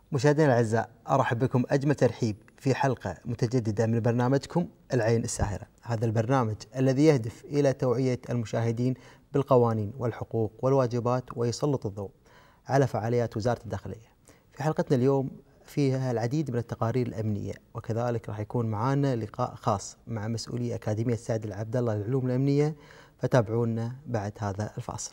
مشاهدينا الأعزاء، أرحب بكم أجمل ترحيب في حلقة متجددة من برنامجكم العين الساهرة. هذا البرنامج الذي يهدف إلى توعية المشاهدين بالقوانين والحقوق والواجبات ويسلط الضوء على فعاليات وزارة الداخلية. في حلقتنا اليوم فيها العديد من التقارير الأمنية، وكذلك راح يكون معنا لقاء خاص مع مسؤولي أكاديمية سعد العبد الله للعلوم الأمنية، فتابعونا بعد هذا الفاصل.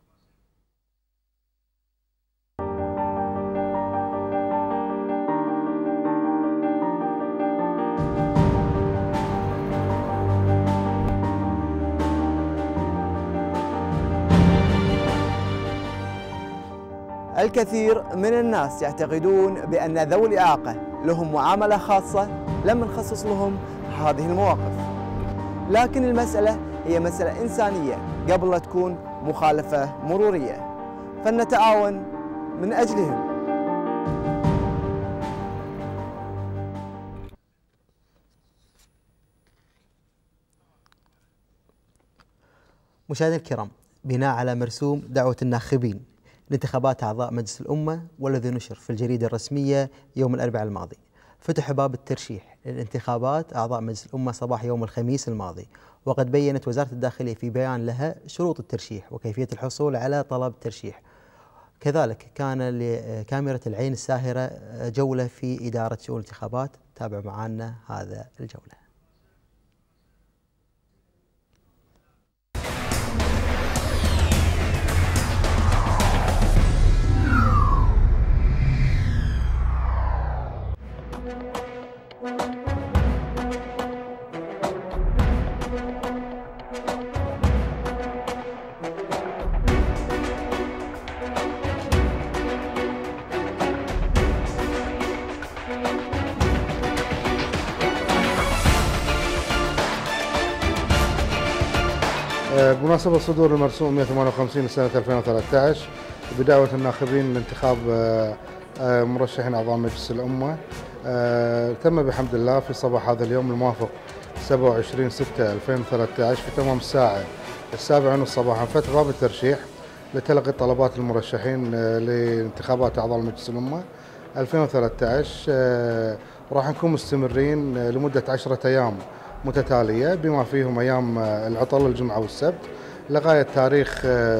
الكثير من الناس يعتقدون بأن ذوي الإعاقة لهم معاملة خاصة لم نخصص لهم هذه المواقف، لكن المسألة هي مسألة إنسانية قبل لا تكون مخالفة مرورية، فلنتعاون من أجلهم. مشاهدينا الكرام، بناء على مرسوم دعوة الناخبين لانتخابات أعضاء مجلس الأمة والذي نشر في الجريدة الرسمية يوم الأربعاء الماضي، فتح باب الترشيح للانتخابات أعضاء مجلس الأمة صباح يوم الخميس الماضي. وقد بيّنت وزارة الداخلية في بيان لها شروط الترشيح وكيفية الحصول على طلب الترشيح. كذلك كان لكاميرا العين الساهرة جولة في إدارة شؤون الانتخابات. تابع معنا هذا الجولة. بمناسبة صدور المرسوم 158 لسنة 2013 بدعوة الناخبين لانتخاب مرشحين أعضاء مجلس الأمة، تم بحمد الله في صباح هذا اليوم الموافق 27/6/2013 في تمام الساعة 7:30 صباحا فتح باب الترشيح لتلقي طلبات المرشحين لانتخابات أعضاء مجلس الأمة 2013. راح نكون مستمرين لمدة 10 أيام متتالية بما فيهم أيام العطل الجمعة والسبت لغاية تاريخ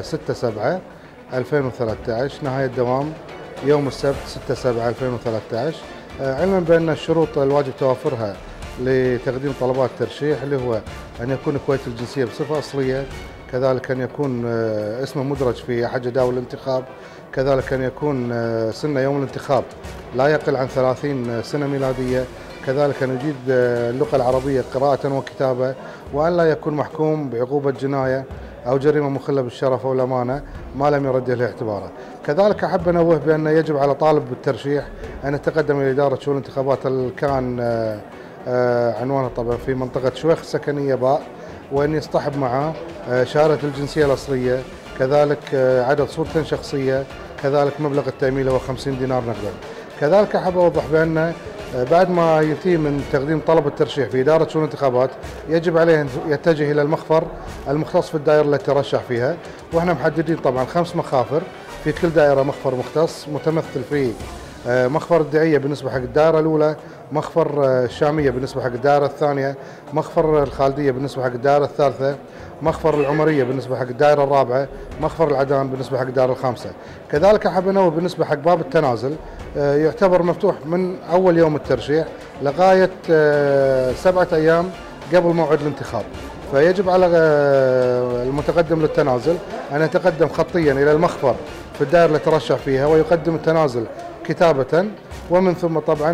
6/7/2013، نهاية دوام يوم السبت 6/7/2013. علما بأن الشروط الواجب توافرها لتقديم طلبات الترشيح اللي هو أن يكون كويتي الجنسية بصفة أصلية، كذلك أن يكون اسمه مدرج في أحد جداول الانتخاب، كذلك أن يكون سن يوم الانتخاب لا يقل عن 30 سنة ميلادية، كذلك أن يجيد اللغة العربية قراءة وكتابة، وأن لا يكون محكوم بعقوبة جناية أو جريمة مخلة بالشرف أو الأمانة ما لم يرد له اعتباره. كذلك أحب أنوه بأن يجب على طالب بالترشيح أن يتقدم إلى إدارة شؤون الانتخابات كان عنوانها طبعا في منطقة شويخ السكنية باء، وأن يصطحب معه شهادة الجنسية الأصلية، كذلك عدد صورة شخصية، كذلك مبلغ التأمين هو 50 دينار نقدا. كذلك أحب أوضح بأن بعد ما يتم من تقديم طلب الترشيح في إدارة شؤون الانتخابات يجب عليه أن يتجه إلى المخفر المختص في الدائرة التي ترشح فيها، وإحنا محددين طبعا 5 مخافر في كل دائرة مخفر مختص متمثل في مخفر الدعية بالنسبة حق الدائرة الأولى، مخفر الشامية بالنسبة حق الدائرة الثانية، مخفر الخالدية بالنسبة حق الدائرة الثالثة، مخفر العمرية بالنسبة حق الدائرة الرابعة، مخفر العدان بالنسبة حق الدائرة الخامسة. كذلك أحب أنوه بالنسبة حق باب التنازل يعتبر مفتوح من أول يوم الترشيح لغاية 7 أيام قبل موعد الانتخاب، فيجب على المتقدم للتنازل أن يتقدم خطيا إلى المخفر في الدائرة اللي ترشح فيها ويقدم التنازل كتابة، ومن ثم طبعا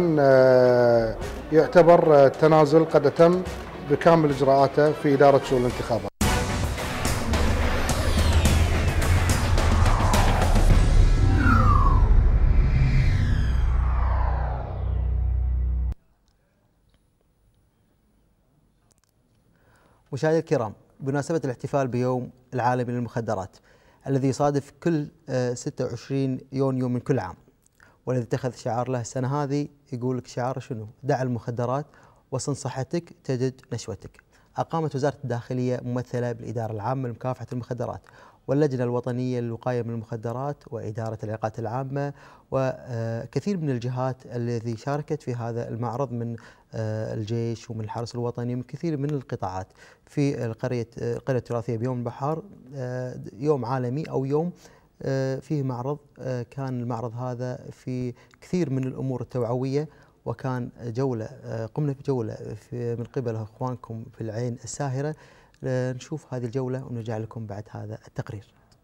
يعتبر التنازل قد تم بكامل إجراءاته في إدارة شؤون الانتخابات. مشاهدينا الكرام، بمناسبة الاحتفال بيوم العالمي للمخدرات الذي يصادف كل 26 يونيو من كل عام، والذي اتخذ شعار له السنة هذه يقول لك شعار شنو؟ دع المخدرات وصن صحتك تجد نشوتك. أقامت وزارة الداخلية ممثلة بالإدارة العامة لمكافحة المخدرات واللجنة الوطنية للوقاية من المخدرات وإدارة العلاقات العامة وكثير من الجهات التي شاركت في هذا المعرض من الجيش ومن الحرس الوطني ومن كثير من القطاعات في القرية التراثية بيوم البحار. يوم عالمي أو يوم فيه معرض، كان المعرض هذا في كثير من الأمور التوعوية، وكان جولة قمنا بجولة من قبل أخوانكم في العين الساهرة. نشوف هذه الجولة ونرجع لكم بعد هذا التقرير.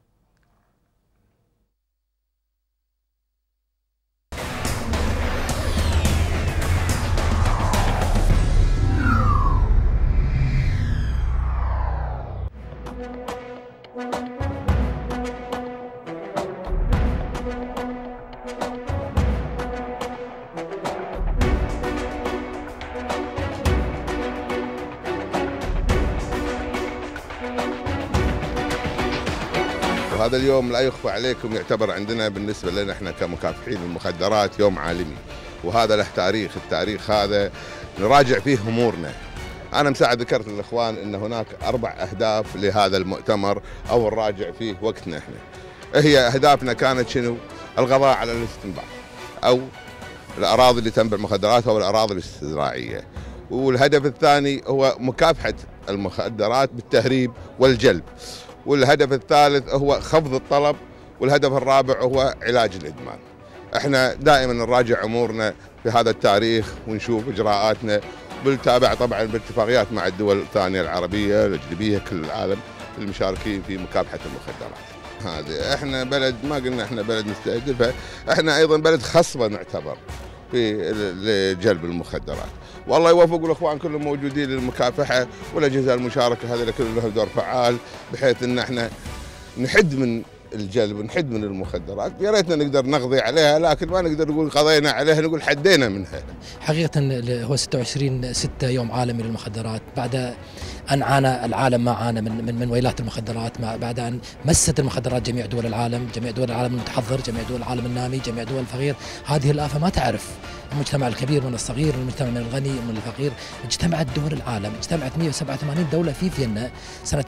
وهذا اليوم لا يخفى عليكم يعتبر عندنا بالنسبة لنا احنا كمكافحين المخدرات يوم عالمي، وهذا له تاريخ. التاريخ هذا نراجع فيه امورنا. انا مساعد ذكرت للاخوان ان هناك 4 اهداف لهذا المؤتمر او نراجع فيه وقتنا احنا. هي اهدافنا كانت شنو؟ القضاء على الاستنباط او الاراضي اللي تنبع مخدرات او الاراضي الزراعيه. والهدف الثاني هو مكافحة المخدرات بالتهريب والجلب. والهدف الثالث هو خفض الطلب. والهدف الرابع هو علاج الإدمان. احنا دائما نراجع امورنا في هذا التاريخ ونشوف اجراءاتنا بالتابع طبعا باتفاقيات مع الدول الثانيه العربيه الاجنبيه كل العالم المشاركين في مكافحه المخدرات. هذه احنا بلد ما قلنا احنا بلد مستهدفه، احنا ايضا بلد خصبه نعتبر في لجلب المخدرات. والله يوفق الاخوان كلهم موجودين للمكافحه والاجهزه المشاركه هذول كلهم لهم دور فعال بحيث ان احنا نحد من الجلب ونحد من المخدرات. يا ريتنا نقدر نقضي عليها لكن ما نقدر نقول قضينا عليها، نقول حدينا منها. حقيقة هو 26/6 يوم عالمي للمخدرات، بعد أن عانى العالم ما عانى من ويلات المخدرات، بعد أن مست المخدرات جميع دول العالم، جميع دول العالم المتحضر، جميع دول العالم النامي، جميع دول الفقير. هذه الآفة ما تعرف المجتمع الكبير من الصغير، المجتمع من الغني من الفقير. اجتمعت دول العالم، اجتمعت 187 دولة في فيينا سنة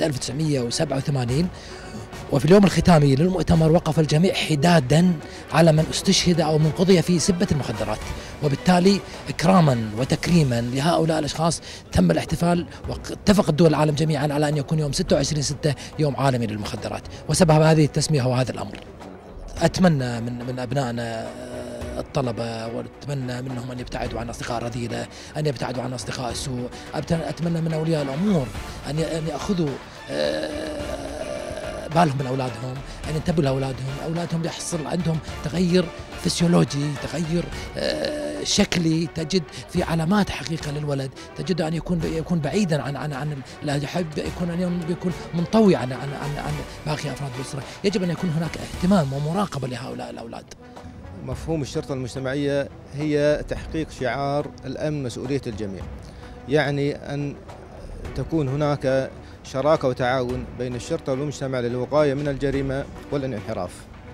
1987. وفي اليوم الختامي للمؤتمر وقف الجميع حدادا على من استشهد أو من قضي في سبة المخدرات، وبالتالي إكراما وتكريما لهؤلاء الأشخاص تم الاحتفال. واتفق الدول العالم جميعا على أن يكون يوم 26/6 يوم عالمي للمخدرات، وسبب هذه التسمية هو هذا الأمر. أتمنى من أبنائنا الطلبة وأتمنى منهم أن يبتعدوا عن أصدقاء رذيلة، أن يبتعدوا عن أصدقاء السوء. أتمنى من أولياء الأمور أن يأخذوا بالهم من أولادهم، أن ينتبهوا لأولادهم. أولادهم يحصل عندهم تغير فسيولوجي، تغير شكلي، تجد في علامات حقيقة للولد، تجد أن يكون بعيدا عن لا يحب، يكون منطوي عن باقي أفراد الأسرة. يجب أن يكون هناك اهتمام ومراقبة لهؤلاء الأولاد. مفهوم الشرطة المجتمعية هي تحقيق شعار الأمن مسؤولية الجميع، يعني أن تكون هناك شراكة وتعاون بين الشرطة والمجتمع للوقاية من الجريمة والانحراف.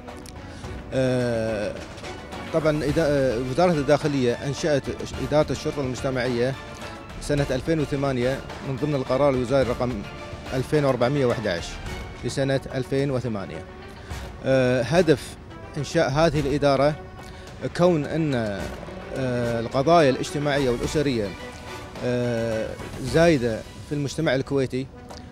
طبعا وزارة الداخلية أنشأت إدارة الشرطة المجتمعية سنة 2008 من ضمن القرار الوزاري رقم 2411 لسنة 2008. هدف إنشاء هذه الإدارة كون أن القضايا الاجتماعية والأسرية زايدة في المجتمع الكويتي،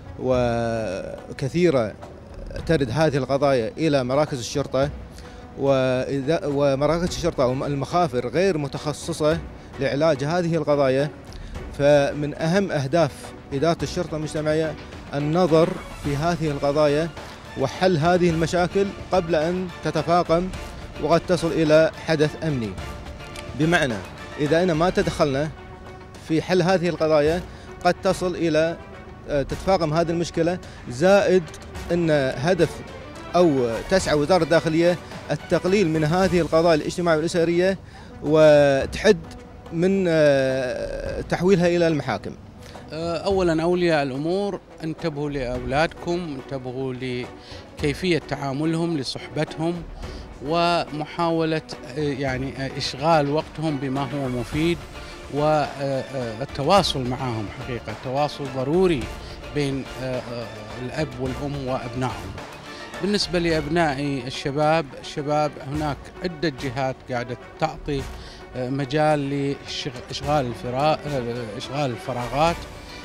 وكثيرة ترد هذه القضايا إلى مراكز الشرطة، ومراكز الشرطة والمخافر غير متخصصة لعلاج هذه القضايا. فمن أهم أهداف إدارة الشرطة المجتمعية النظر في هذه القضايا وحل هذه المشاكل قبل أن تتفاقم وقد تصل إلى حدث أمني. بمعنى إذا أنا ما تدخلنا في حل هذه القضايا قد تصل إلى تتفاقم هذه المشكلة. زائد أن هدف أو تسعى وزارة الداخلية التقليل من هذه القضايا الاجتماعية والأسرية وتحد من تحويلها إلى المحاكم. أولا أولياء الأمور انتبهوا لأولادكم، انتبهوا لكيفية تعاملهم، لصحبتهم، ومحاولة يعني إشغال وقتهم بما هو مفيد، والتواصل معهم. حقيقة التواصل ضروري بين الأب والأم وأبنائهم. بالنسبة لأبنائي الشباب هناك عدة جهات قاعدة تعطي مجال لإشغال الفراغات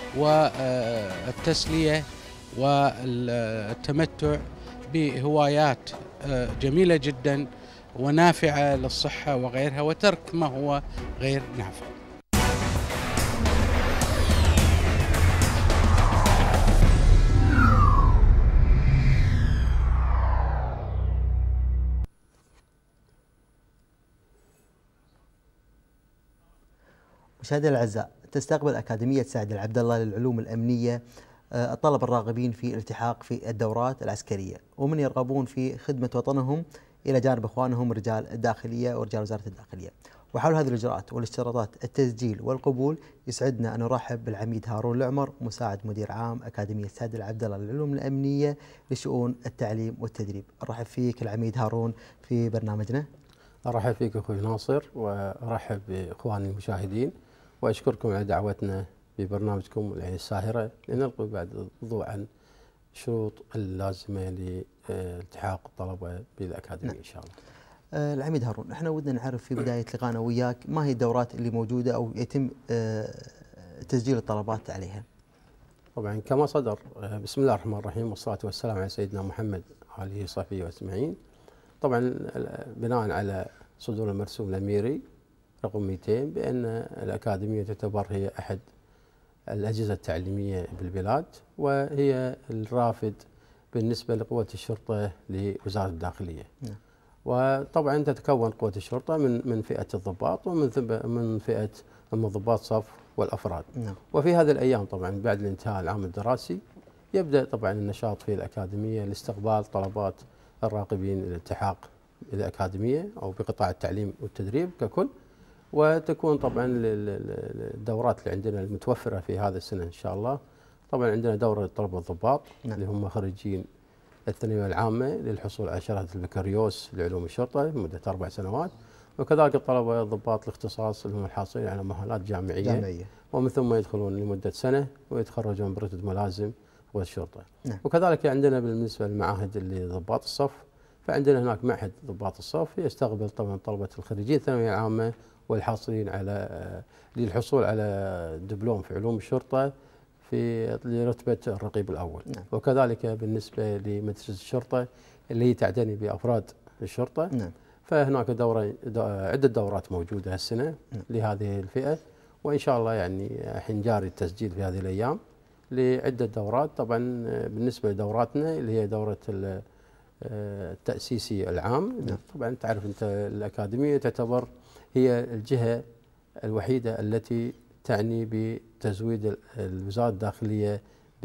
والتسلية والتمتع بهوايات جميلة جدا ونافعة للصحة وغيرها، وترك ما هو غير نافع. مشاهدينا الاعزاء، تستقبل اكاديميه سعد العبد الله للعلوم الامنيه الطلبه الراغبين في الالتحاق في الدورات العسكريه، ومن يرغبون في خدمه وطنهم الى جانب اخوانهم رجال الداخليه ورجال وزاره الداخليه. وحول هذه الاجراءات والاشتراطات التسجيل والقبول يسعدنا ان نرحب بالعميد هارون العمر، مساعد مدير عام اكاديميه سعد العبد الله للعلوم الامنيه لشؤون التعليم والتدريب. ارحب فيك العميد هارون في برنامجنا. ارحب فيك اخوي ناصر، وارحب باخواني المشاهدين، واشكركم على دعوتنا ببرنامجكم العين الساهره لنلقي بعد الضوء عن الشروط اللازمه لالتحاق الطلبه بالاكاديميه. نعم. ان شاء الله. العميد هارون، احنا ودنا نعرف في بدايه لقائنا وياك ما هي الدورات اللي موجوده او يتم تسجيل الطلبات عليها؟ طبعا كما صدر، بسم الله الرحمن الرحيم، والصلاه والسلام على سيدنا محمد وآله وصحبه اجمعين. طبعا بناء على صدور المرسوم الاميري رقم 200 بان الاكاديميه تعتبر هي احد الاجهزه التعليميه بالبلاد، وهي الرافد بالنسبه لقوه الشرطه لوزاره الداخليه. نعم. وطبعا تتكون قوه الشرطه من فئه الضباط ومن فئه ضباط صف والافراد. نعم. وفي هذه الايام طبعا بعد الانتهاء العام الدراسي يبدا طبعا النشاط في الاكاديميه لاستقبال طلبات الراغبين الالتحاق بالاكاديميه او بقطاع التعليم والتدريب ككل. وتكون طبعا الدورات اللي عندنا المتوفره في هذا السنه ان شاء الله، طبعا عندنا دوره طلبه الضباط. نعم. اللي هم خريجين الثانويه العامه للحصول على شهاده البكالوريوس لعلوم الشرطه لمده 4 سنوات، وكذلك الطلبه الضباط الاختصاص اللي هم الحاصلين على مؤهلات جامعيه ومن ثم يدخلون لمده سنه ويتخرجون برتب ملازم قوة الشرطه. نعم. وكذلك عندنا بالنسبه للمعاهد اللي ضباط الصف، فعندنا هناك معهد ضباط الصف يستقبل طبعا طلبه الخريجين الثانويه العامه والحاصلين على للحصول على دبلوم في علوم الشرطه في لرتبه الرقيب الاول. نعم. وكذلك بالنسبه لمدرسه الشرطه اللي هي تعتني بافراد الشرطه. نعم. فهناك عده دورات موجوده هالسنه. نعم. لهذه الفئه، وان شاء الله يعني الحين جاري التسجيل في هذه الايام لعده دورات. طبعا بالنسبه لدوراتنا اللي هي دوره التاسيسي العام. نعم. طبعا تعرف انت الاكاديميه تعتبر هي الجهه الوحيده التي تعني بتزويد الوزاره الداخليه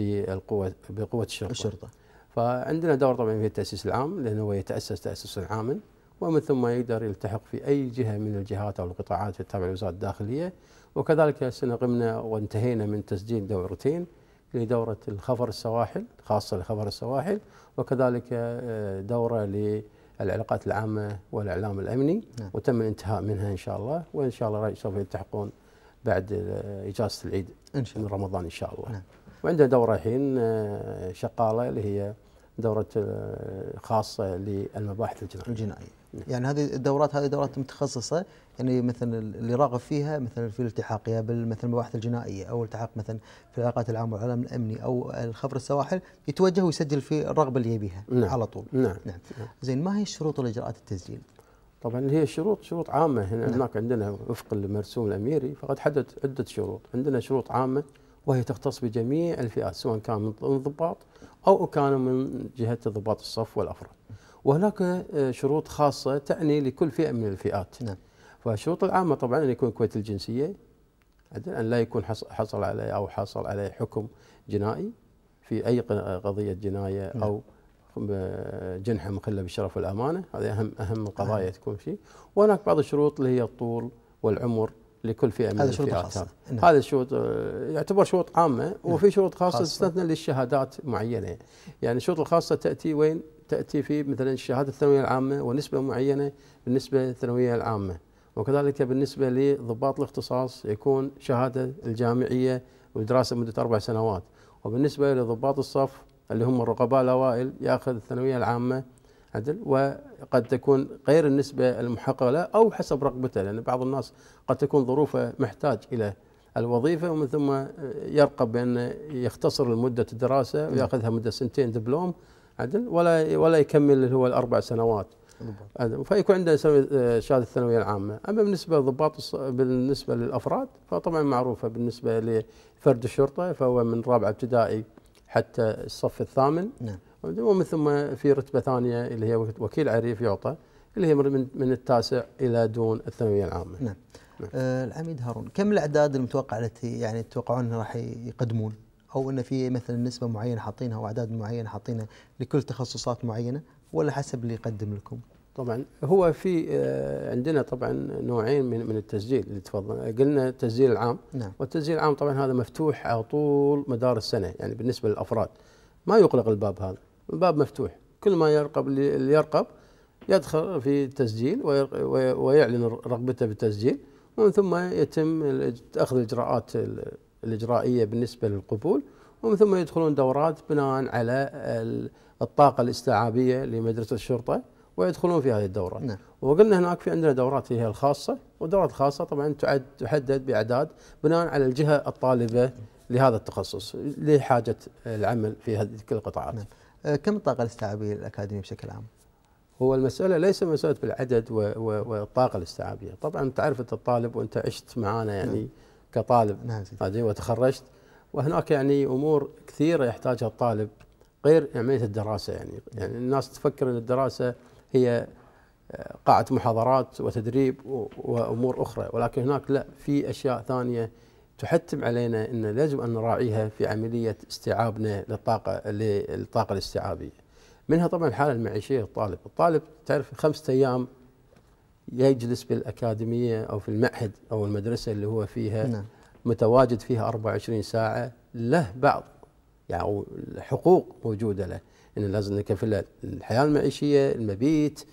بقوه الشرطه. فعندنا دور طبعا في التاسيس العام لانه هو يتاسس تاسيسا عاما، ومن ثم يقدر يلتحق في اي جهه من الجهات او القطاعات التابعه لوزاره الداخليه. وكذلك السنه قمنا وانتهينا من تسجيل دورتين لدوره الخفر السواحل خاصه لخفر السواحل، وكذلك دوره للعلاقات العامه والاعلام الامني. نعم. وتم الانتهاء منها ان شاء الله، وان شاء الله سوف يلتحقون بعد اجازه العيد إن شاء الله. من رمضان ان شاء الله. نعم. وعندنا دوره الحين شغاله اللي هي دوره خاصه للمباحث الجنائيه. نعم. يعني هذه دورات متخصصه، يعني مثلا اللي راغب فيها مثلا في الالتحاق يا مثل المباحث الجنائيه او التحاق مثلا في العلاقات العامه والاعلام الامني او الخفر السواحل، يتوجه ويسجل في الرغبه اللي يبيها. نعم. على طول. نعم. نعم. زين، ما هي الشروط والاجراءات التسجيل؟ طبعا هي شروط عامه. هنا هناك عندنا وفق المرسوم الاميري فقد حدد عده شروط. عندنا شروط عامه وهي تختص بجميع الفئات سواء كان من الضباط او كانوا من جهه ضباط الصف والافراد. وهناك شروط خاصه تعني لكل فئه من الفئات. نعم. فالشروط العامه طبعا ان يكون كويت الجنسيه، ان لا يكون حصل عليه حكم جنائي في اي قضيه جنايه. نعم. او جنحه مخله بالشرف والامانه، هذه اهم القضايا تكون فيه. وهناك بعض الشروط اللي هي الطول والعمر لكل فئه من الفئات. نعم. هذا الشروط يعتبر شروط عامه. نعم. وفي شروط خاصه تستثنى للشهادات معينه. يعني الشروط الخاصه تاتي وين؟ تاتي في مثلا شهاده الثانويه العامه ونسبه معينه بالنسبه للثانويه العامه، وكذلك بالنسبه لضباط الاختصاص يكون شهاده الجامعيه ودراسه مده 4 سنوات، وبالنسبه لضباط الصف اللي هم الرقباء الأوائل يأخذ الثانوية العامة عدل، وقد تكون غير النسبة المحققة له أو حسب رغبته، لأن بعض الناس قد تكون ظروفه محتاج إلى الوظيفة ومن ثم يرقب بأن يختصر مدة الدراسة ويأخذها مدة 2 دبلوم عدل ولا يكمل اللي هو ال4 سنوات، فيكون عنده شهادة الثانوية العامة. أما بالنسبة للضباط بالنسبة للأفراد فطبعا معروفة، بالنسبة لفرد الشرطة فهو من رابعة ابتدائي حتى الصف الثامن، ومن ثم في رتبة ثانية اللي هي وكيل عريف يعطى، اللي هي من التاسع إلى دون الثانوية العامة. نعم. العميد هارون، كم الأعداد المتوقعة التي يعني تتوقعون أنه راح يقدمون، أو أن في مثلا نسبة معينة حاطينها أو أعداد معينة حاطينها لكل تخصصات معينة، ولا حسب اللي يقدم لكم؟ طبعا هو في عندنا طبعا نوعين من التسجيل اللي تفضل قلنا التسجيل العام. نعم. والتسجيل العام طبعا هذا مفتوح على طول مدار السنة، يعني بالنسبة للأفراد ما يغلق الباب، هذا الباب مفتوح، كل ما يرقب اللي يرقب يدخل في التسجيل ويعلن رغبته بالتسجيل، ومن ثم يتم أخذ الإجراءات الإجرائية بالنسبة للقبول، ومن ثم يدخلون دورات بناء على الطاقة الاستيعابية لمدرسة الشرطة ويدخلون في هذه الدورات. نعم. وقلنا هناك في عندنا دورات هي الخاصة، والدورات الخاصة طبعا تحدد بأعداد بناء على الجهة الطالبة لهذا التخصص لحاجة العمل في هذه كل القطاعات. نعم. كم الطاقة الاستيعابية للأكاديمية بشكل عام؟ هو المسألة ليس مسألة بالعدد والطاقة الاستيعابية، طبعا تعرف أنت الطالب وأنت عشت معانا يعني نعم. كطالب. نعم. وتخرجت، وهناك يعني أمور كثيرة يحتاجها الطالب غير عملية الدراسة. يعني الناس تفكر أن الدراسة هي قاعة محاضرات وتدريب وأمور أخرى، ولكن هناك لا، في أشياء ثانية تحتم علينا أن لازم أن نراعيها في عملية استيعابنا للطاقة الاستيعابية. منها طبعا الحالة المعيشية للطالب. الطالب تعرف 5 أيام يجلس بالأكاديمية أو في المعهد أو المدرسة اللي هو فيها. نعم. متواجد فيها 24 ساعة، له بعض يعني حقوق موجودة له، إنه لازم نكفل الحياة المعيشية، المبيت،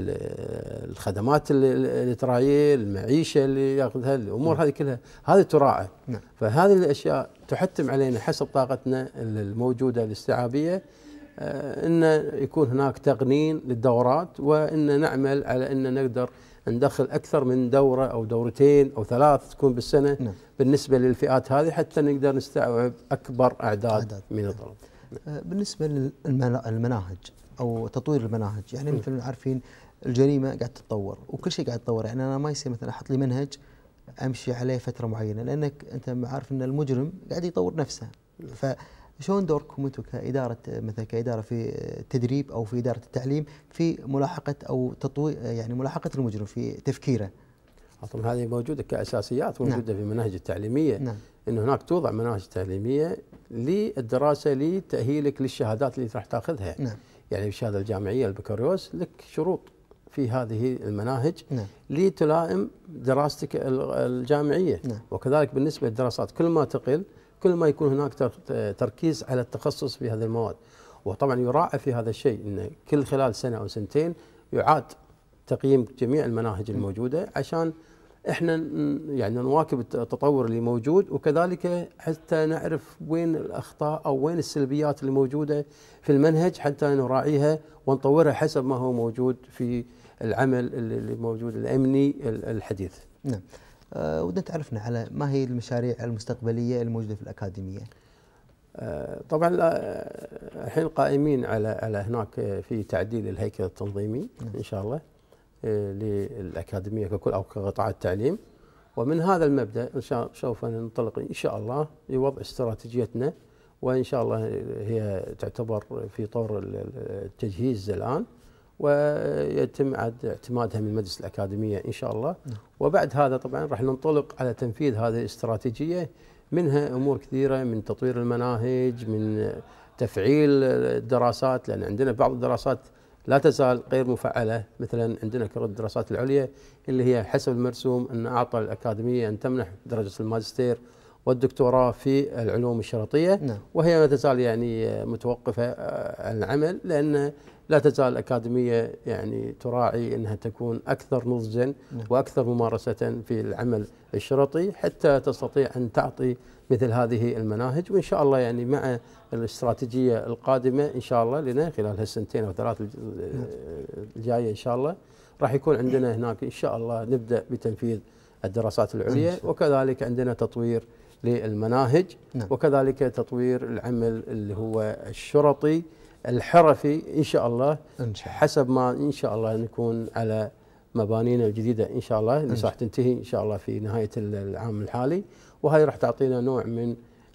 الخدمات اللي تراعيه، المعيشة اللي ياخذها، الأمور هذه كلها هذه تراعى. نعم. فهذه الأشياء تحتم علينا حسب طاقتنا الموجودة الاستيعابية أن يكون هناك تقنين للدورات، وأن نعمل على أن نقدر ندخل أكثر من دورة أو دورتين أو 3 تكون بالسنة. نعم. بالنسبة للفئات هذه حتى نقدر نستوعب أكبر أعداد من الطلاب. بالنسبة للمناهج أو تطوير المناهج، يعني مثل عارفين الجريمة قاعد تتطور وكل شيء قاعد يتطور، يعني أنا ما يصير مثلا أحط لي منهج أمشي عليه فترة معينة، لأنك أنت عارف أن المجرم قاعد يطور نفسه. فشون دوركم أنتم كإدارة، مثلا كإدارة في التدريب أو في إدارة التعليم في ملاحقة أو تطوير، يعني ملاحقة المجرم في تفكيره؟ طبعا هذه موجودة كأساسيات موجودة. نعم. في المناهج التعليمية. نعم. إنه هناك توضع مناهج تعليمية للدراسة لتأهيلك للشهادات اللي راح تاخذها. نعم. يعني الشهادة الجامعية البكالوريوس لك شروط في هذه المناهج. نعم. لتلائم دراستك الجامعية. نعم. وكذلك بالنسبة للدراسات كل ما تقل كل ما يكون هناك تركيز على التخصص في هذه المواد. وطبعا يراعى في هذا الشيء إنه كل خلال 1 أو 2 سنين يعاد تقييم جميع المناهج الموجودة عشان احنا يعني نواكب التطور اللي موجود، وكذلك حتى نعرف وين الاخطاء او وين السلبيات اللي موجوده في المنهج حتى نراعيها ونطورها حسب ما هو موجود في العمل اللي موجود الامني الحديث. نعم. ودنا تعرفنا على ما هي المشاريع المستقبليه الموجوده في الاكاديميه. طبعا الحين قائمين على هناك في تعديل الهيكل التنظيمي. نعم. ان شاء الله للأكاديمية ككل أو كقطاع التعليم، ومن هذا المبدأ سوف ننطلق إن شاء الله لوضع استراتيجيتنا، وإن شاء الله هي تعتبر في طور التجهيز الآن، ويتم اعتمادها من مجلس الأكاديمية إن شاء الله. وبعد هذا طبعا راح ننطلق على تنفيذ هذه الاستراتيجية، منها أمور كثيرة من تطوير المناهج، من تفعيل الدراسات، لأن عندنا بعض الدراسات لا تزال غير مفعلة. مثلا عندنا كرة الدراسات العليا اللي هي حسب المرسوم أن أعطى الأكاديمية أن تمنح درجة الماجستير والدكتوراه في العلوم الشرطية. نعم. وهي ما تزال يعني متوقفة عن العمل، لأن لا تزال الأكاديمية يعني تراعي أنها تكون أكثر نضجا وأكثر ممارسة في العمل الشرطي حتى تستطيع أن تعطي مثل هذه المناهج. وإن شاء الله يعني مع الاستراتيجية القادمة إن شاء الله لنا خلال هالسنتين أو ثلاث الجاية إن شاء الله راح يكون عندنا هناك إن شاء الله نبدأ بتنفيذ الدراسات العليا، وكذلك عندنا تطوير للمناهج، وكذلك تطوير العمل اللي هو الشرطي الحرفي إن شاء الله، حسب ما إن شاء الله نكون على مبانينا الجديدة إن شاء الله اللي راح تنتهي إن شاء الله في نهاية العام الحالي، وهي راح تعطينا نوع من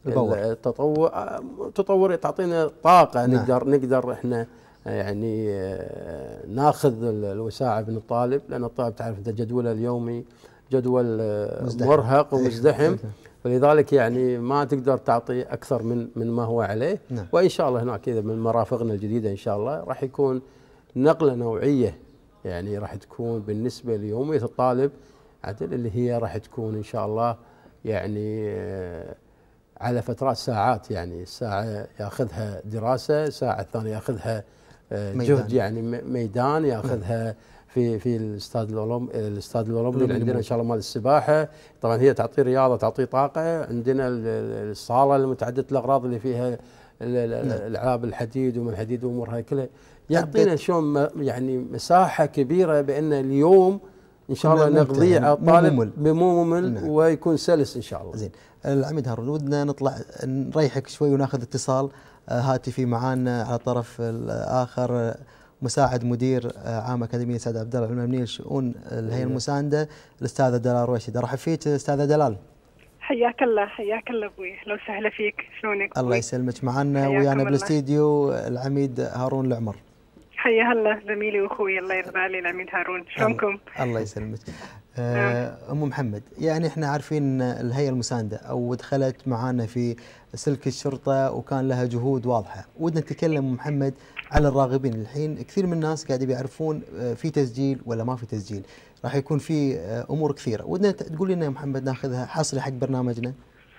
التطور، تعطينا طاقة نقدر احنا يعني ناخذ الوساعة من الطالب، لأن الطالب تعرف أنت جدوله اليومي جدول مرهق ومزدحم، ولذلك يعني ما تقدر تعطي أكثر من ما هو عليه. وإن شاء الله هناك كذا من مرافقنا الجديدة إن شاء الله راح يكون نقلة نوعية، يعني راح تكون بالنسبة ليومية الطالب عدل اللي هي راح تكون إن شاء الله يعني على فترات ساعات، يعني ساعة ياخذها دراسة، ساعة الثانية ياخذها جهد يعني ميدان، ياخذها في الاستاد الاولمبي اللي عندنا ان شاء الله مال السباحه. طبعا هي تعطي رياضه تعطي طاقه. عندنا الصاله المتعدده الاغراض اللي فيها الالعاب الحديد وما الحديد وامورها كلها، يعطينا شلون يعني مساحه كبيره بان اليوم ان شاء الله نقضيه على الطالب مو ممل ويكون سلس ان شاء الله. زين العميد هارون، ودنا نطلع نريحك شوي وناخذ اتصال هاتفي معانا على الطرف الاخر مساعد مدير عام أكاديمية سعد عبد الله العلمانية لشؤون الهيئة المساندة الأستاذة دلال رويشد. أرحب فيك أستاذة دلال. حياك الله ابوي، لو سهله فيك، شلونك؟ الله يسلمك. معنا ويانا بالاستديو العميد هارون العمر. حيا الله زميلي واخوي، الله يرضى عليه العميد هارون، شلونكم؟ الله يسلمك. ام محمد، يعني احنا عارفين الهيئه المسانده او دخلت معانا في سلك الشرطه وكان لها جهود واضحه، ودنا نتكلم محمد على الراغبين. الحين كثير من الناس قاعد يعرفون في تسجيل ولا ما في تسجيل، راح يكون في امور كثيره، ودنا تقول لنا يا محمد ناخذها حصري حق برنامجنا.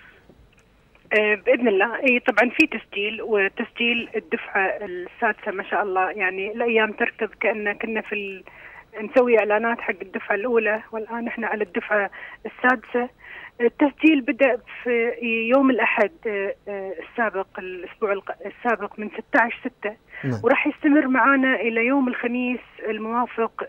باذن الله. اي طبعا في تسجيل، وتسجيل الدفعه السادسه ما شاء الله، يعني الايام تركض كأن كنا نسوي اعلانات حق الدفعه الاولى، والان احنا على الدفعه السادسه. التسجيل بدأ في يوم الأحد السابق، الأسبوع السابق من 16/6، وراح يستمر معنا إلى يوم الخميس الموافق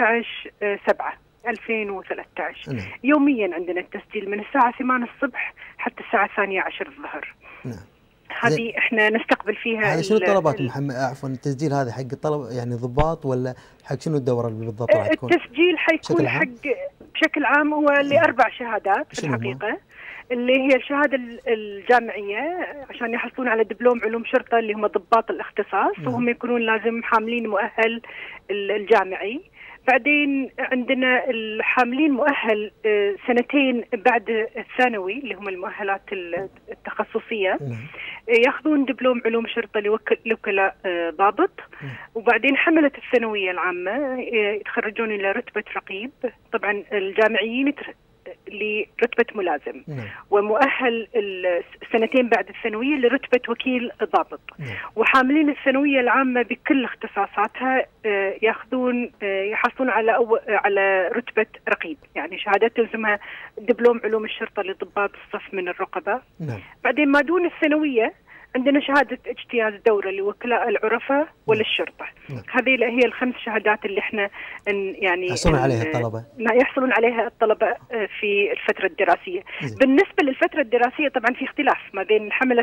18/7/2013. يوميا عندنا التسجيل من الساعة 8 الصبح حتى الساعة 12 الظهر. هذه احنا نستقبل فيها. هذه شنو الطلبات محمد؟ عفوا، التسجيل هذا حق الطلبه يعني ضباط ولا حق شنو الدوره اللي بالضبط راح تكون؟ التسجيل حيكون حق بشكل عام هو ل4 شهادات في الحقيقه، اللي هي الشهاده الجامعيه عشان يحصلون على دبلوم علوم شرطه اللي هم ضباط الاختصاص، وهم يكونون لازم حاملين مؤهل الجامعي. بعدين عندنا الحاملين مؤهل 2 بعد الثانوي اللي هم المؤهلات التخصصيه، ياخذون دبلوم علوم شرطه لوكلاء ضابط. وبعدين حمله الثانويه العامه يتخرجون الى رتبه رقيب، طبعا الجامعيين لرتبة ملازم، ومؤهل 2 بعد الثانوية لرتبة وكيل ضابط. وحاملين الثانوية العامة بكل اختصاصاتها يحصلون على رتبة رقيب، يعني شهادات تلزمها دبلوم علوم الشرطة لضباط الصف من الرقبة. بعدين ما دون الثانوية عندنا شهادة اجتياز دورة لوكلاء العرفة وللشرطة. هذه هي ال5 شهادات اللي احنا يعني يحصلون عليها الطلبة، يحصلون عليها الطلبة في الفترة الدراسية. بالنسبة للفترة الدراسية طبعا في اختلاف ما بين حملة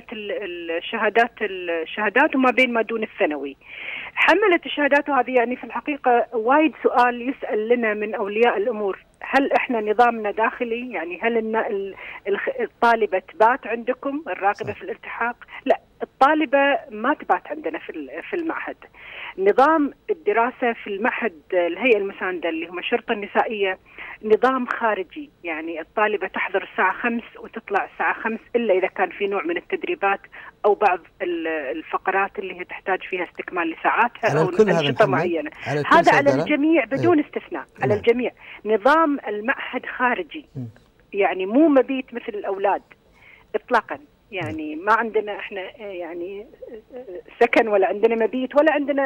الشهادات وما بين ما دون الثانوي. حملة الشهادات هذه يعني في الحقيقة وايد سؤال يسأل لنا من أولياء الأمور، هل احنا نظامنا داخلي؟ يعني هل الطالبة تبات عندكم الراغبة في الالتحاق؟ لا، الطالبة ما تبات عندنا في المعهد. نظام الدراسة في المعهد الهيئة المساندة اللي هم الشرطة النسائية نظام خارجي، يعني الطالبة تحضر الساعة 5 وتطلع الساعة 5 إلا إذا كان في نوع من التدريبات أو بعض الفقرات اللي هي تحتاج فيها استكمال لساعاتها أو أنشطة معينة. هذا على الجميع بدون استثناء، على الجميع. نظام المعهد خارجي، يعني مو مبيت مثل الأولاد إطلاقا، يعني ما عندنا احنا يعني سكن ولا عندنا مبيت ولا عندنا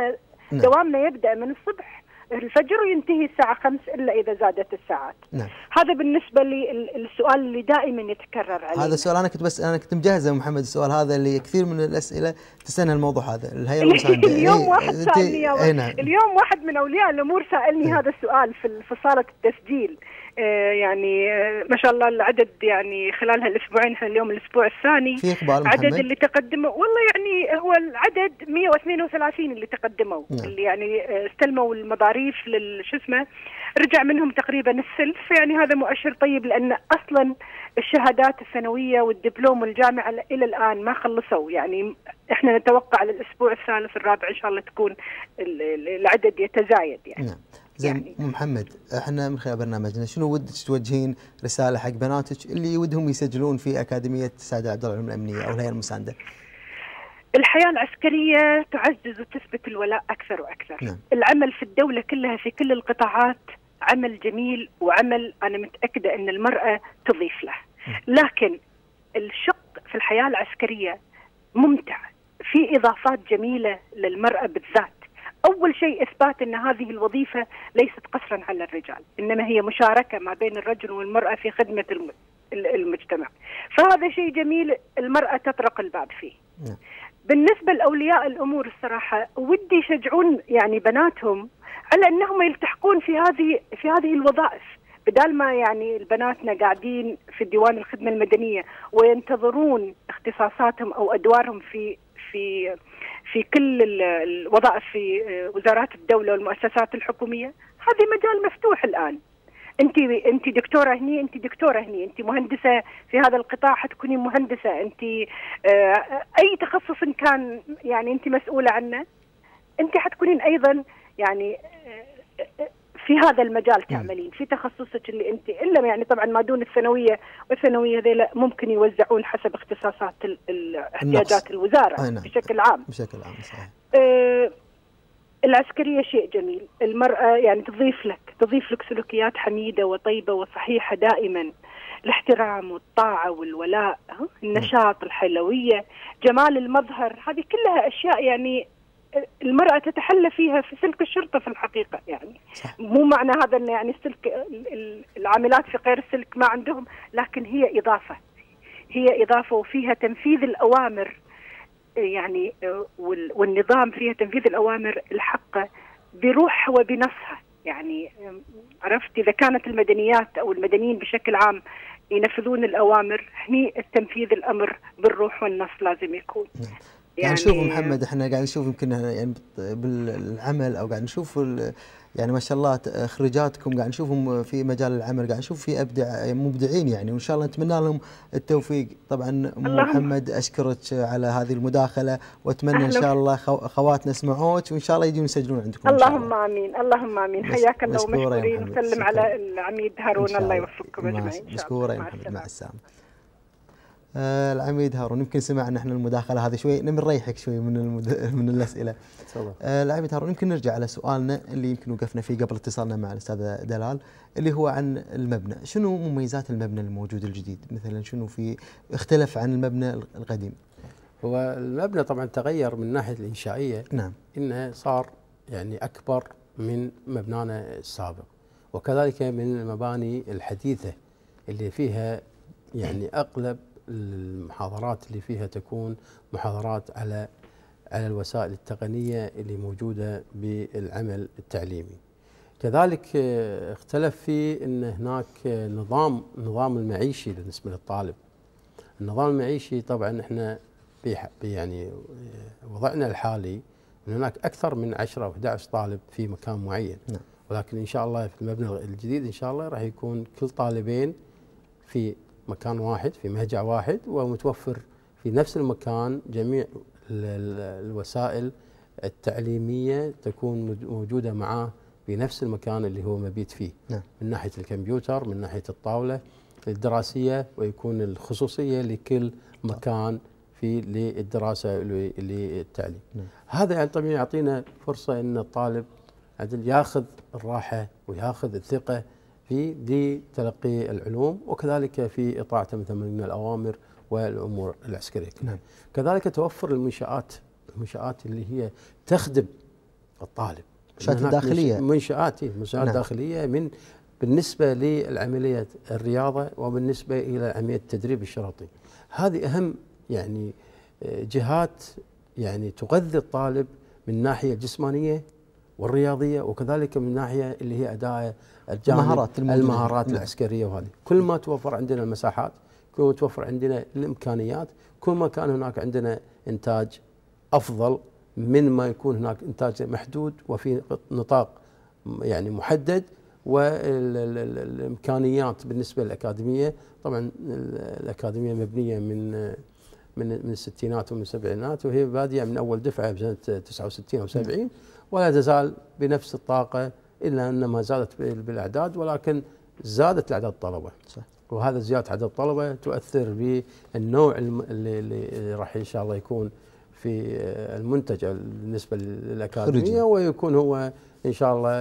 نعم. دوامنا يبدأ من الصبح الفجر وينتهي الساعة 5 إلا إذا زادت الساعات. نعم. هذا بالنسبة للسؤال اللي دائما يتكرر عليه. هذا السؤال أنا كنت مجهزة محمد، السؤال هذا اللي كثير من الأسئلة تسألنا الموضوع هذا، الهيئة المساندة. اليوم واحد سألني نعم. اليوم واحد من أولياء الأمور سألني هذا السؤال في صالة التسجيل. يعني ما شاء الله العدد يعني خلال هالاسبوعين، احنا اليوم الاسبوع الثاني، في اقبال عدد اللي تقدموا والله يعني هو العدد 132 اللي تقدموا. نعم. اللي يعني استلموا المظاريف شو اسمه، رجع منهم تقريبا الثلث، يعني هذا مؤشر طيب، لان اصلا الشهادات الثانويه والدبلوم والجامعه الى الان ما خلصوا، يعني احنا نتوقع على الاسبوع الثالث الرابع ان شاء الله تكون العدد يتزايد يعني. نعم. زين يعني. محمد، احنا من خلال برنامجنا شنو ودك توجهين رساله حق بناتك اللي ودهم يسجلون في اكاديميه السيد عبد الله العلوم الامنيه او الهيئه المسانده؟ الحياه العسكريه تعزز وتثبت الولاء اكثر واكثر. نعم. العمل في الدوله كلها في كل القطاعات عمل جميل، وعمل انا متاكده ان المراه تضيف له. لكن الشق في الحياه العسكريه ممتع، في اضافات جميله للمراه بالذات. أول شيء إثبات أن هذه الوظيفة ليست قصرا على الرجال، إنما هي مشاركة ما بين الرجل والمرأة في خدمة المجتمع، فهذا شيء جميل المرأة تطرق الباب فيه. بالنسبة لأولياء الأمور الصراحة ودي يشجعون يعني بناتهم على أنهم يلتحقون في هذه الوظائف، بدال ما يعني البناتنا قاعدين في ديوان الخدمة المدنية وينتظرون اختصاصاتهم أو أدوارهم في كل الوظائف في وزارات الدولة والمؤسسات الحكومية. هذه مجال مفتوح الآن، أنت دكتورة هني، أنت دكتورة هني، أنت مهندسة في هذا القطاع حتكوني مهندسة، أنت أي تخصص كان يعني أنت مسؤولة عنه أنت حتكونين أيضا يعني في هذا المجال تعملين في تخصصك اللي أنت، إلا يعني طبعا ما دون الثانوية، والثانوية ذي ممكن يوزعون حسب اختصاصات احتياجات الوزارة بشكل عام. بشكل عام صحيح. العسكرية شيء جميل، المرأة يعني تضيف لك سلوكيات حميدة وطيبة وصحيحة دائما، الاحترام والطاعة والولاء، النشاط، الحيوية، جمال المظهر، هذه كلها أشياء يعني المرأة تتحلى فيها في سلك الشرطة في الحقيقة يعني. صح. مو معنى هذا أن يعني السلك العاملات في غير السلك ما عندهم، لكن هي إضافة وفيها تنفيذ الأوامر يعني، والنظام فيها تنفيذ الأوامر الحقة بروحها وبنصها يعني. عرفت إذا كانت المدنيات أو المدنيين بشكل عام ينفذون الأوامر، هني التنفيذ الأمر بالروح والنص لازم يكون. يعني نشوف محمد، احنا قاعد نشوف يمكن يعني بالعمل او قاعد نشوف يعني ما شاء الله خريجاتكم قاعد نشوفهم في مجال العمل، قاعد نشوف في مبدعين يعني، وان شاء الله نتمنى لهم التوفيق. طبعا محمد اشكرك على هذه المداخله، واتمنى ان شاء الله خواتنا يسمعوك وان شاء الله يجون يسجلون عندكم. اللهم امين، اللهم امين. حياك الله ومشكورين، وسلم على العميد هارون، الله يوفقكم اجمعين. مشكورة يا محمد، مع السلامه. العميد هارون، يمكن سمعنا احنا المداخله هذه شوي، نبي نريحك شوي من الاسئله. العميد هارون، يمكن نرجع على سؤالنا اللي يمكن وقفنا فيه قبل اتصالنا مع الاستاذه دلال، اللي هو عن المبنى. شنو مميزات المبنى الموجود الجديد؟ مثلا شنو في اختلف عن المبنى القديم؟ هو المبنى طبعا تغير من الناحيه الانشائيه. نعم. انه صار يعني اكبر من مبنانا السابق، وكذلك من المباني الحديثه اللي فيها يعني اغلب المحاضرات اللي فيها تكون محاضرات على الوسائل التقنية اللي موجودة بالعمل التعليمي. كذلك اختلف في ان هناك نظام المعيشي بالنسبة للطالب. النظام المعيشي طبعا احنا يعني وضعنا الحالي ان هناك اكثر من 10 او 11 طالب في مكان معين. نعم. ولكن ان شاء الله في المبنى الجديد ان شاء الله راح يكون كل طالبين في مكان واحد، في مهجع واحد، ومتوفر في نفس المكان جميع الوسائل التعليمية تكون موجودة معاه في نفس المكان اللي هو مبيت فيه. نعم. من ناحية الكمبيوتر، من ناحية الطاولة الدراسية، ويكون الخصوصية لكل مكان في للدراسة للتعليم. نعم. هذا يعني طبعا يعطينا فرصة ان الطالب ياخذ الراحة وياخذ الثقة في لتلقي العلوم، وكذلك في إطاعته مثلا من الأوامر والأمور العسكرية. نعم. كذلك توفر المنشآت اللي هي تخدم الطالب. منشآت داخلية، منشآت نعم. داخلية بالنسبة للعملية الرياضة وبالنسبة إلى عملية التدريب الشرطي. هذه أهم يعني جهات يعني تغذي الطالب من الناحية الجسمانية والرياضية، وكذلك من الناحية اللي هي أداء المهارات العسكرية. وهذه كل ما توفر عندنا المساحات، كل ما توفر عندنا الإمكانيات، كل ما كان هناك عندنا إنتاج أفضل من ما يكون هناك إنتاج محدود وفي نطاق يعني محدد. والإمكانيات بالنسبة للأكاديمية، طبعا الأكاديمية مبنية من الستينات ومن السبعينات، وهي بادية من أول دفعة بسنة 69 أو 70، ولا تزال بنفس الطاقة، إلا أنها زادت بالأعداد، ولكن زادت أعداد الطلبة. وهذا زيادة عدد الطلبة تؤثر بالنوع اللي راح إن شاء الله يكون في المنتج بالنسبة للأكاديمية، ويكون هو إن شاء الله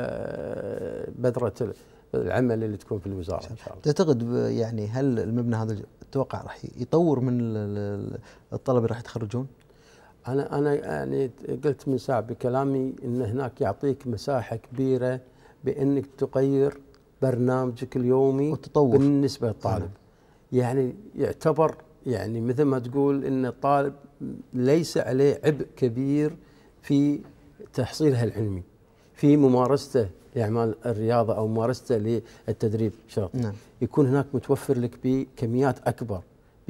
بذرة العمل اللي تكون في الوزارة إن شاء الله. تعتقد يعني هل المبنى هذا تتوقع راح يطور من الطلبة اللي راح يتخرجون؟ أنا يعني قلت من ساعة بكلامي إن هناك يعطيك مساحة كبيرة بأنك تغير برنامجك اليومي والتطور بالنسبة للطالب. يعني يعتبر يعني مثل ما تقول إن الطالب ليس عليه عبء كبير في تحصيله العلمي، في ممارسته لأعمال الرياضة أو ممارسته للتدريب الشرطي. نعم. يكون هناك متوفر لك بكميات أكبر،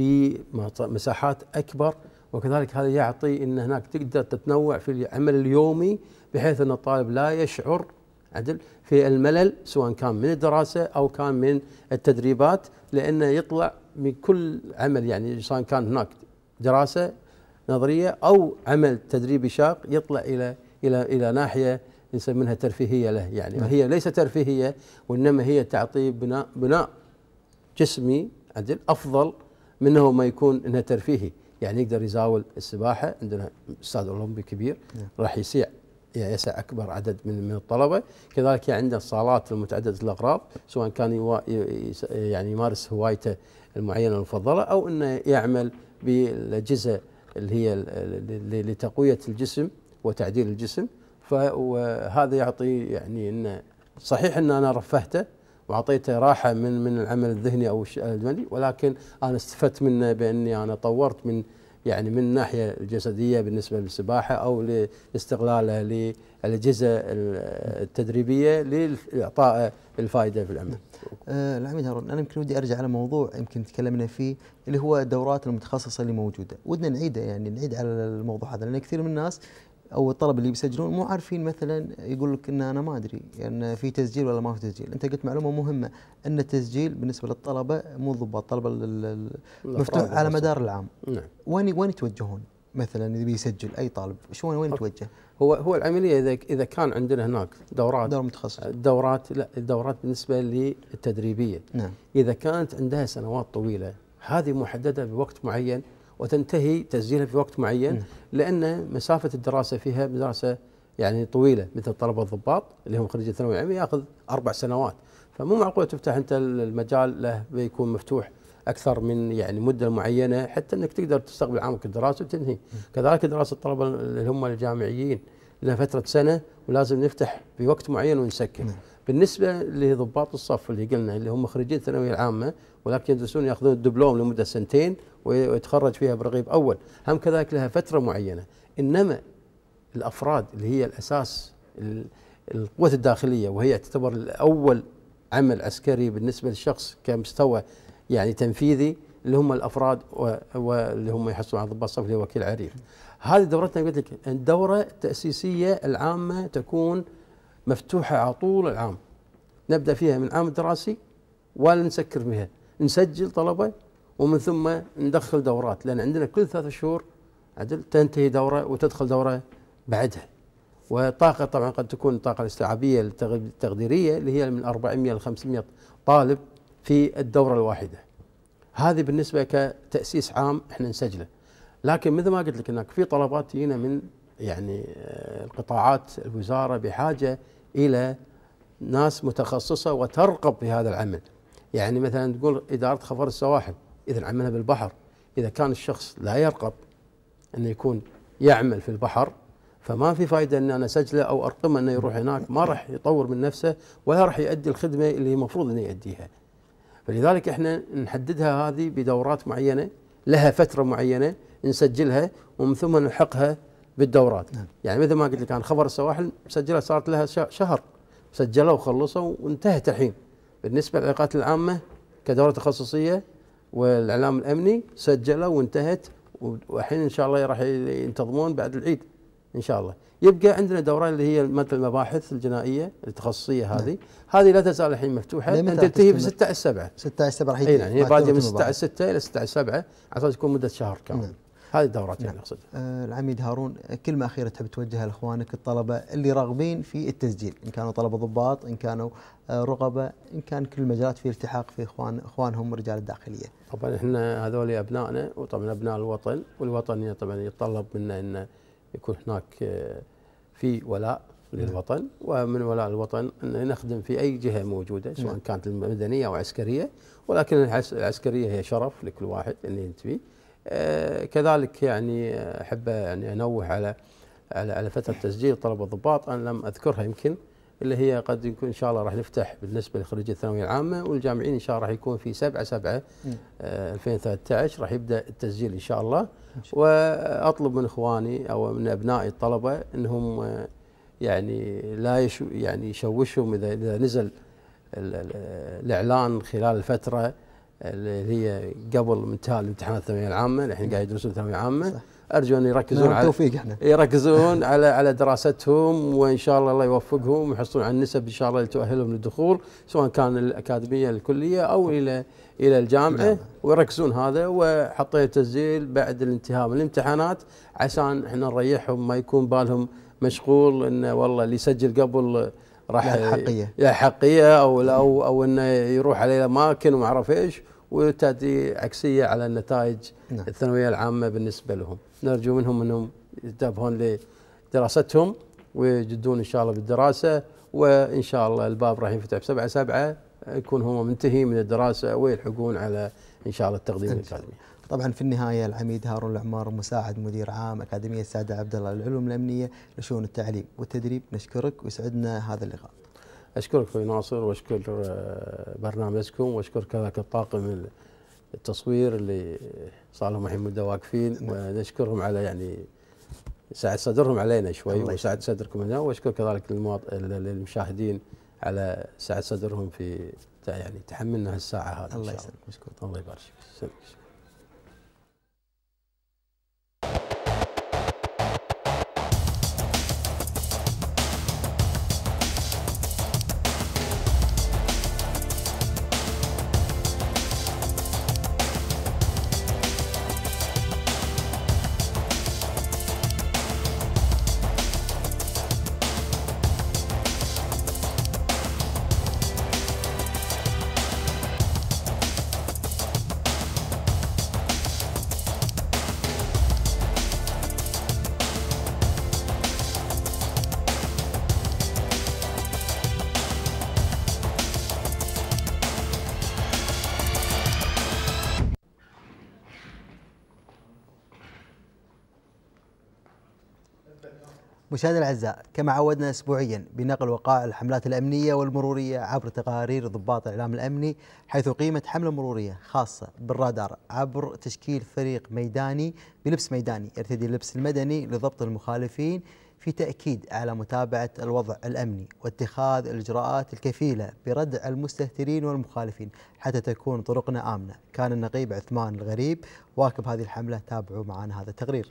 بمساحات أكبر، وكذلك هذا يعطي أن هناك تقدر تتنوع في العمل اليومي، بحيث أن الطالب لا يشعر عدل في الملل، سواء كان من الدراسة أو كان من التدريبات، لأنه يطلع من كل عمل، يعني سواء كان هناك دراسة نظرية أو عمل تدريبي شاق، يطلع إلى ناحية نسميها ترفيهية له. يعني هي ليست ترفيهية، وإنما هي تعطي بناء جسمي عدل أفضل منه ما يكون إنها ترفيهي. يعني يقدر يزاول السباحة، عندنا أستاذ أولمبي كبير راح يسع أكبر عدد من الطلبة. كذلك عندنا الصالات المتعددة الأغراض، سواء كان يعني يمارس هوايته المعينة المفضلة، أو إنه يعمل بالأجهزة اللي هي لتقوية الجسم وتعديل الجسم. فهذا يعطي يعني إنه صحيح إن أنا رفهته وأعطيته راحة من العمل الذهني أو الجسدي، ولكن أنا استفدت منه بأني أنا طورت من يعني من الناحية الجسدية بالنسبة للسباحة، أو لاستغلاله للأجهزة التدريبية لإعطاء الفائدة في العمل. العميد هارون، أنا يمكن ودي أرجع على موضوع يمكن تكلمنا فيه، اللي هو الدورات المتخصصة اللي موجودة. ودنا نعيد على الموضوع هذا، لأن كثير من الناس او الطلبه اللي بيسجلون مو عارفين، مثلا يقول لك ان انا ما ادري يعني في تسجيل ولا ما في تسجيل. انت قلت معلومه مهمه، ان التسجيل بالنسبه للطلبه مو الضباط، الطلبه مفتوح على مدار العام. نعم. وين يتوجهون مثلا اذا بيسجل اي طالب؟ وين يتوجه؟ هو العمليه اذا كان عندنا هناك دورات متخصصه، الدورات بالنسبه للتدريبيه. نعم. اذا كانت عندها سنوات طويله، هذه محدده بوقت معين وتنتهي تسجيلها في وقت معين، لأن مسافة الدراسة فيها دراسة يعني طويلة، مثل طلبة الضباط اللي هم خريج الثانوية العامة ياخذ 4 سنوات، فمو معقول تفتح أنت المجال له بيكون مفتوح أكثر من يعني مدة معينة حتى أنك تقدر تستقبل عامك الدراسي وتنهي. كذلك دراسة الطلبة اللي هم الجامعيين لها فترة سنة، ولازم نفتح في وقت معين ونسكر. بالنسبة لضباط الصف اللي قلنا اللي هم خريجين الثانوية العامة ولكن يدرسون ياخذون الدبلوم لمدة 2 سنين ويتخرج فيها برغيف أول، هم كذلك لها فترة معينة. إنما الأفراد اللي هي الأساس القوة الداخلية، وهي تعتبر أول عمل عسكري بالنسبة للشخص كمستوى يعني تنفيذي، اللي هم الأفراد واللي هم يحصلون على ضباط الصف اللي هو وكيل عريف. هذه دورتنا قلت لك الدورة التأسيسية العامة تكون مفتوحة على طول العام، نبدأ فيها من العام الدراسي ولا نسكر بها، نسجل طلبة ومن ثم ندخل دورات، لأن عندنا كل 3 شهور عدل تنتهي دورة وتدخل دورة بعدها. وطاقة طبعا قد تكون الطاقة الاستيعابية التقديرية اللي هي من 400 ل 500 طالب في الدورة الواحدة. هذه بالنسبة كتأسيس عام احنا نسجله. لكن مثل ما قلت لك هناك في طلبات جينا من يعني القطاعات الوزارة بحاجة إلى ناس متخصصة وترقب في هذا العمل. يعني مثلا تقول إدارة خفر السواحل، إذا عملها بالبحر، إذا كان الشخص لا يرقب أنه يكون يعمل في البحر، فما في فائده ان انا اسجله او ارقمه انه يروح هناك، ما راح يطور من نفسه ولا راح يؤدي الخدمه اللي المفروض انه يؤديها. فلذلك احنا نحددها هذه بدورات معينه لها فتره معينه نسجلها ومن ثم نلحقها بالدورات. يعني مثل ما قلت لك، عن خبر السواحل مسجلها صارت لها شهر، سجلوا وخلصوا وانتهت الحين. بالنسبه للعلاقات العامه كدوره تخصصيه والاعلام الامني سجلوا وانتهت، والحين ان شاء الله راح ينتظمون بعد العيد ان شاء الله. يبقى عندنا دورات اللي هي مثل المباحث الجنائيه التخصصيه هذه لا تزال الحين مفتوحه، تنتهي ب 16/7. 16/7 راح اي نعم، هي باديه من 16/6 الى 16/7 على اساس تكون مده شهر كامل. هذه الدورات يعني اقصد. العميد هارون، كلمه اخيره تحب توجهها لاخوانك الطلبه اللي راغبين في التسجيل، ان كانوا طلبه ضباط، ان كانوا رغبه، ان كان كل المجالات في التحاق في اخوانهم رجال الداخليه. طبعا احنا هذول ابنائنا وطبعا ابناء الوطن، والوطن طبعا يتطلب منا ان يكون هناك في ولاء للوطن، ومن ولاء الوطن ان نخدم في اي جهه موجوده سواء كانت مدنيه او عسكريه، ولكن العسكريه هي شرف لكل واحد ان ينتمي. كذلك يعني احب يعني انوه على فتره تسجيل طلبه الضباط، انا لم اذكرها يمكن، اللي هي قد يكون ان شاء الله راح نفتح بالنسبه لخريجي الثانويه العامه والجامعيين ان شاء الله راح يكون في 7/7/2013 راح يبدا التسجيل ان شاء الله. واطلب من اخواني او من ابنائي الطلبه انهم يعني لا يعني يشوشهم اذا نزل الاعلان خلال الفتره اللي هي قبل انتهاء الامتحانات الثانويه العامه، الحين قاعد يدرسون الثانويه العامه. ارجو ان يركزون على دراستهم، وان شاء الله يوفقهم ويحصلون على النسب ان شاء الله اللي تؤهلهم للدخول سواء كان الاكاديميه الكليه او الى الجامعه، ويركزون هذا. وحطينا تسجيل بعد الانتهاء من الامتحانات عشان احنا نريحهم، ما يكون بالهم مشغول انه والله اللي يسجل قبل راح يا حقيه او انه يروح عليه اماكن وما اعرف ايش، وتاتي عكسيه على النتائج الثانويه العامه بالنسبه لهم. نرجو منهم انهم ينتبهون لدراستهم ويجدون ان شاء الله بالدراسه، وان شاء الله الباب راح ينفتح ب7/7 يكون هم منتهي من الدراسه ويلحقون على ان شاء الله التقديم الاكاديمي. طبعا في النهايه العميد هارون العمار مساعد مدير عام اكاديميه الساده عبد الله للعلوم الامنيه لشؤون التعليم والتدريب، نشكرك ويسعدنا هذا اللقاء. اشكرك اخوي ناصر، واشكر برنامجكم، واشكر كذلك الطاقم التصوير اللي صار لهم الحين مده واقفين، ونشكرهم على يعني سعد صدرهم علينا شوي وسعد صدركم هنا، واشكر كذلك للمشاهدين على سعد صدرهم في يعني تحملنا هالساعه هذه. الله يسلمك، مشكور. الله يبارك فيك. مشاهدينا الاعزاء، كما عودنا اسبوعيا بنقل وقائع الحملات الامنيه والمروريه عبر تقارير ضباط الاعلام الامني، حيث قيمت حمله مروريه خاصه بالرادار عبر تشكيل فريق ميداني بلبس ميداني يرتدي اللبس المدني لضبط المخالفين في تاكيد على متابعه الوضع الامني واتخاذ الاجراءات الكفيله بردع المستهترين والمخالفين حتى تكون طرقنا امنه. كان النقيب عثمان الغريب واكب هذه الحمله، تابعوا معنا هذا التقرير.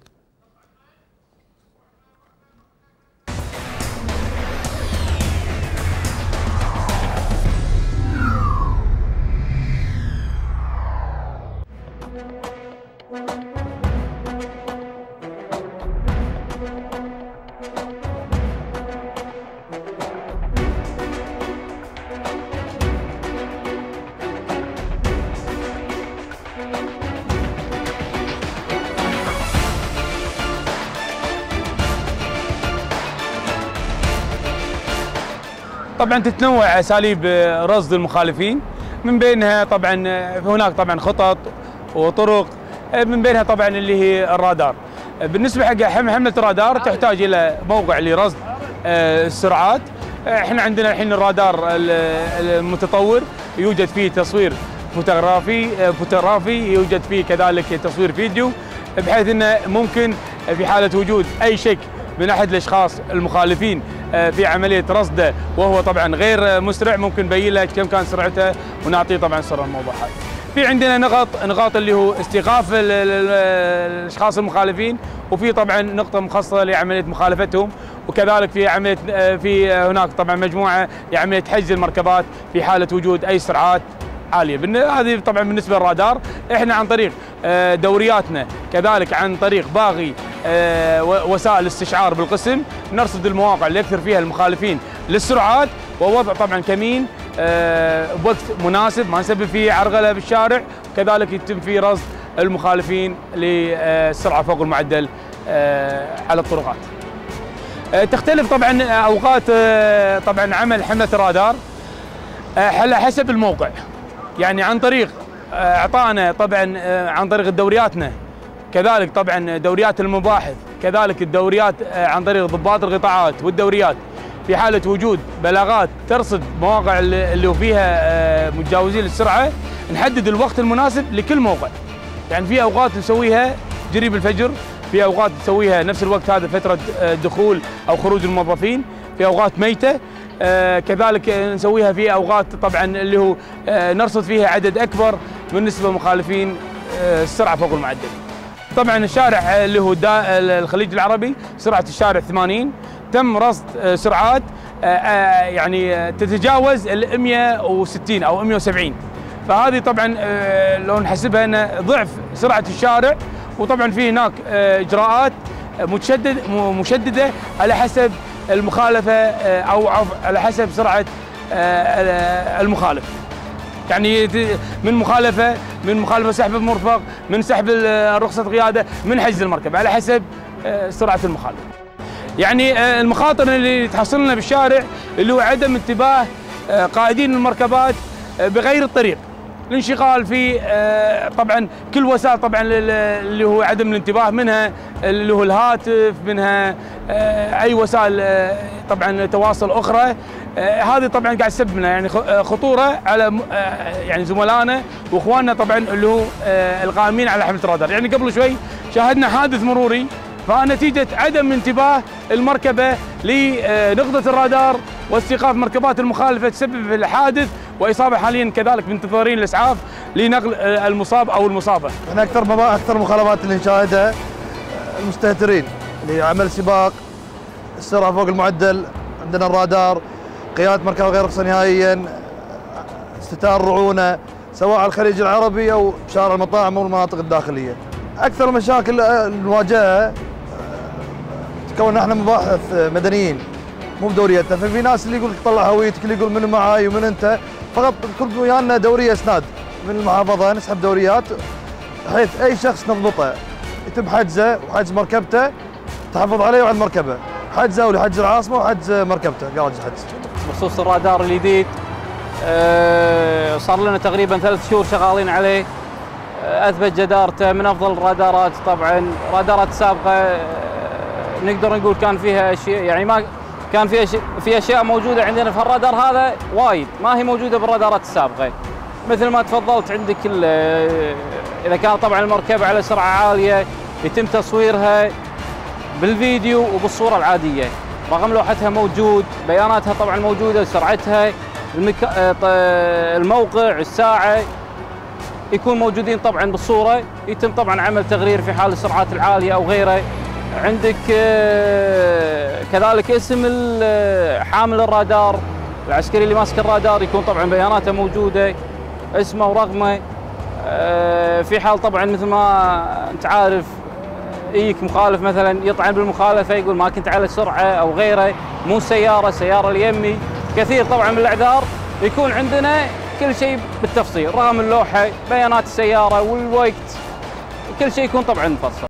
طبعا تتنوع اساليب رصد المخالفين، من بينها طبعا هناك طبعا خطط وطرق، من بينها طبعا اللي هي الرادار. بالنسبه حق حمله الرادار تحتاج الى موقع لرصد السرعات. احنا عندنا الحين الرادار المتطور يوجد فيه تصوير فوتوغرافي، يوجد فيه كذلك تصوير فيديو، بحيث انه ممكن في حاله وجود اي شك من احد الاشخاص المخالفين في عمليه رصده وهو طبعا غير مسرع، ممكن نبين له كم كان سرعته ونعطيه طبعا سر الموضوع هذا. في عندنا نقاط اللي هو استيقاف الاشخاص المخالفين، وفي طبعا نقطه مخصصه لعمليه مخالفتهم، وكذلك في هناك طبعا مجموعه لعمليه حجز المركبات في حاله وجود اي سرعات عاليه. هذه طبعا بالنسبه للرادار. احنا عن طريق دورياتنا كذلك عن طريق باقي وسائل الاستشعار بالقسم نرصد المواقع اللي يكثر فيها المخالفين للسرعات، ووضع طبعا كمين بوقت مناسب ما نسبب فيه عرقله بالشارع، وكذلك يتم فيه رصد المخالفين للسرعه فوق المعدل على الطرقات. تختلف طبعا اوقات طبعا عمل حمله الرادار على حسب الموقع، يعني عن طريق اعطانا طبعا عن طريق دورياتنا، كذلك طبعا دوريات المباحث، كذلك الدوريات عن طريق ضباط القطاعات والدوريات في حاله وجود بلاغات ترصد مواقع اللي فيها متجاوزين السرعه، نحدد الوقت المناسب لكل موقع. يعني في اوقات نسويها قريب الفجر، في اوقات نسويها نفس الوقت هذا فتره دخول او خروج الموظفين، في اوقات ميته، كذلك نسويها في اوقات طبعا اللي هو نرصد فيها عدد اكبر من نسبه مخالفين السرعه فوق المعدل. طبعا الشارع اللي هو الخليج العربي سرعه الشارع 80، تم رصد سرعات يعني تتجاوز ال 160 او 170، فهذه طبعا لو نحسبها انه ضعف سرعه الشارع، وطبعا في هناك اجراءات مشدده على حسب المخالفه او على حسب سرعه المخالف. يعني من مخالفه سحب المرفق، من سحب رخصه قياده، من حجز المركبه على حسب سرعه المخالف. يعني المخاطر اللي تحصل لنا بالشارع اللي هو عدم انتباه قائدين المركبات بغير الطريق، الانشغال في طبعا كل وسائل طبعا اللي هو عدم الانتباه، منها اللي هو الهاتف، منها اي وسائل طبعا تواصل اخرى. هذه طبعا قاعد تسبب لنا يعني خطوره على يعني زملائنا واخواننا طبعا اللي هو القائمين على حمله الرادار. يعني قبل شوي شاهدنا حادث مروري، فنتيجه عدم انتباه المركبه لنقطه الرادار واستيقاف مركبات المخالفه تسبب في الحادث واصابه. حاليا كذلك منتظرين الاسعاف لنقل المصاب او المصابه. احنا اكثر مخالفات اللي نشاهدها المستهترين اللي عمل سباق، السرعه فوق المعدل، عندنا الرادار، قياده مركبه غير رخصه نهائيا، استتار رعونه سواء على الخليج العربي او بشارع المطاعم او المناطق الداخليه. اكثر المشاكل المواجهه تكون احنا مباحث مدنيين مو بدوريتنا، ففي ناس اللي يقول طلع هويتك، اللي يقول من معاي ومن انت، فقط نكون ويانا دوريه اسناد من المحافظه، نسحب دوريات بحيث اي شخص نضبطه يتم حجزه وحجز مركبته، تحافظ عليه وعلى المركبه، حجزه ولحجز العاصمه وحجز مركبته قاعد الحجز. بخصوص الرادار الجديد صار لنا تقريبا 3 شهور شغالين عليه، اثبت جدارته من افضل الرادارات. طبعا رادارات سابقه نقدر نقول كان فيها اشياء، يعني ما كان في اشياء موجوده عندنا في الرادار هذا وايد ما هي موجوده بالرادارات السابقه، مثل ما تفضلت عندك اذا كان طبعا المركبه على سرعه عاليه يتم تصويرها بالفيديو وبالصوره العاديه، رقم لوحتها موجود، بياناتها طبعا موجوده، سرعتها، الموقع، الساعه يكون موجودين طبعا بالصوره، يتم طبعا عمل تغرير في حال السرعات العاليه او غيره. عندك كذلك اسم حامل الرادار، العسكري اللي ماسك الرادار يكون طبعا بياناته موجوده، اسمه ورقمه. في حال طبعا مثل ما انت عارف يجيك مخالف مثلا يطعن بالمخالفه، يقول ما كنت على سرعه او غيره، مو سياره اليمي، كثير طبعا من الاعذار يكون عندنا كل شيء بالتفصيل، رقم اللوحه، بيانات السياره والوقت، كل شيء يكون طبعا مفصل.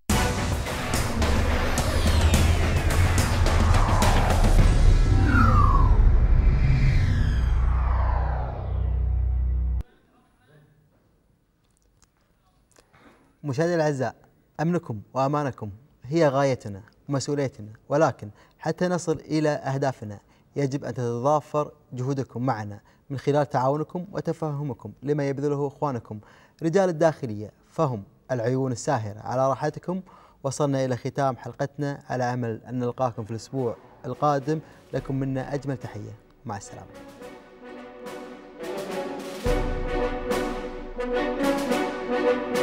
مشاهدينا الاعزاء، امنكم وامانكم هي غايتنا ومسؤوليتنا، ولكن حتى نصل إلى أهدافنا يجب أن تتضافر جهودكم معنا من خلال تعاونكم وتفهمكم لما يبذله إخوانكم رجال الداخلية، فهم العيون الساهرة على راحتكم. وصلنا إلى ختام حلقتنا، على أمل أن نلقاكم في الأسبوع القادم. لكم منا أجمل تحية، مع السلامة.